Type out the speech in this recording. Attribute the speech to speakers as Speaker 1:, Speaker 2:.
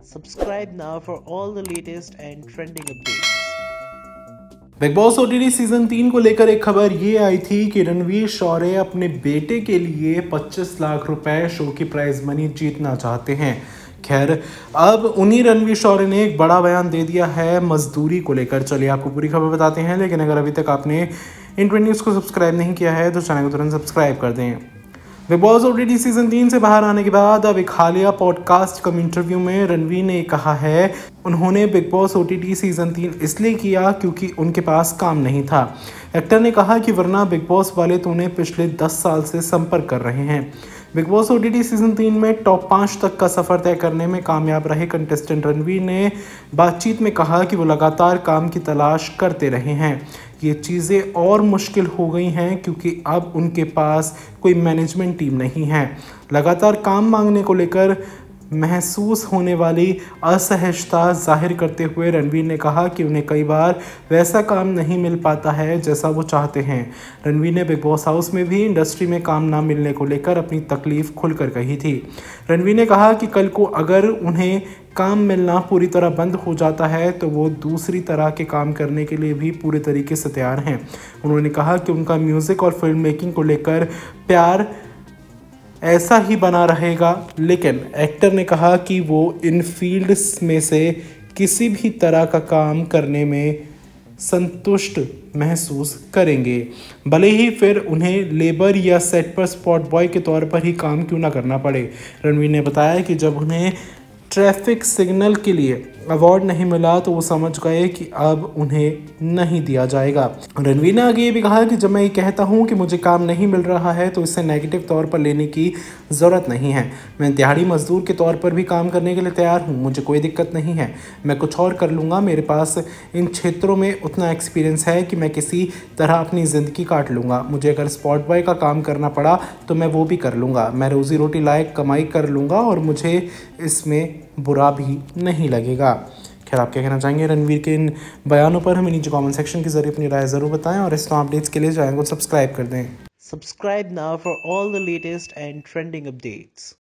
Speaker 1: Subscribe now for all the latest and trending updates.
Speaker 2: Bigg Boss OTT season 3 को लेकर एक खबर ये आई थी कि रणवीर शौर्य अपने बेटे के लिए 25 लाख रुपए शो की प्राइज मनी जीतना चाहते हैं। खैर, अब उन्हीं रणवीर शौर्य ने एक बड़ा बयान दे दिया है मजदूरी को लेकर। चलिए आपको पूरी खबर बताते हैं, लेकिन अगर अभी तक आपने इंट्रेंड न्यूज़ को सब्सक्राइब नहीं किया है तो चैनल को तुरंत सब्सक्राइब कर दें। बिग बॉस ओटीटी सीजन 3 से बाहर आने के बाद अब एक हालिया पॉडकास्ट कम इंटरव्यू में रणवीर ने कहा है उन्होंने बिग बॉस ओटीटी सीजन 3 इसलिए किया क्योंकि उनके पास काम नहीं था। एक्टर ने कहा कि वरना बिग बॉस वाले तो उन्हें पिछले 10 साल से संपर्क कर रहे हैं। बिग बॉस ओटीटी सीजन 3 में टॉप 5 तक का सफर तय करने में कामयाब रहे कंटेस्टेंट रणवीर ने बातचीत में कहा कि वो लगातार काम की तलाश करते रहे हैं। ये चीज़ें और मुश्किल हो गई हैं क्योंकि अब उनके पास कोई मैनेजमेंट टीम नहीं है। लगातार काम मांगने को लेकर महसूस होने वाली असहजता जाहिर करते हुए रणवीर ने कहा कि उन्हें कई बार वैसा काम नहीं मिल पाता है जैसा वो चाहते हैं। रणवीर ने बिग बॉस हाउस में भी इंडस्ट्री में काम ना मिलने को लेकर अपनी तकलीफ खुलकर कही थी। रणवीर ने कहा कि कल को अगर उन्हें काम मिलना पूरी तरह बंद हो जाता है तो वो दूसरी तरह के काम करने के लिए भी पूरे तरीके से तैयार हैं। उन्होंने कहा कि उनका म्यूज़िक और फिल्म मेकिंग को लेकर प्यार ऐसा ही बना रहेगा, लेकिन एक्टर ने कहा कि वो इन फील्ड्स में से किसी भी तरह का काम करने में संतुष्ट महसूस करेंगे, भले ही फिर उन्हें लेबर या सेट पर स्पॉट बॉय के तौर पर ही काम क्यों ना करना पड़े। रणवीर ने बताया कि जब उन्हें ट्रैफिक सिग्नल के लिए अवार्ड नहीं मिला तो वो समझ गए कि अब उन्हें नहीं दिया जाएगा। रणवीर ने आगे ये भी कहा कि जब मैं ये कहता हूँ कि मुझे काम नहीं मिल रहा है तो इसे नेगेटिव तौर पर लेने की ज़रूरत नहीं है। मैं दिहाड़ी मजदूर के तौर पर भी काम करने के लिए तैयार हूँ, मुझे कोई दिक्कत नहीं है। मैं कुछ और कर लूँगा, मेरे पास इन क्षेत्रों में उतना एक्सपीरियंस है कि मैं किसी तरह अपनी ज़िंदगी काट लूँगा। मुझे अगर स्पॉट बॉय का काम करना पड़ा तो मैं वो भी कर लूँगा। मैं रोज़ी रोटी लायक कमाई कर लूँगा और मुझे इसमें बुरा भी नहीं लगेगा। खैर, आप क्या कहना चाहेंगे रणवीर के इन बयानों पर? हमें नीचे कमेंट सेक्शन के जरिए अपनी राय ज़रूर बताएं और इस तरह अपडेट्स के लिए चैनल को सब्सक्राइब कर दें।
Speaker 1: Subscribe now for all the latest and trending updates.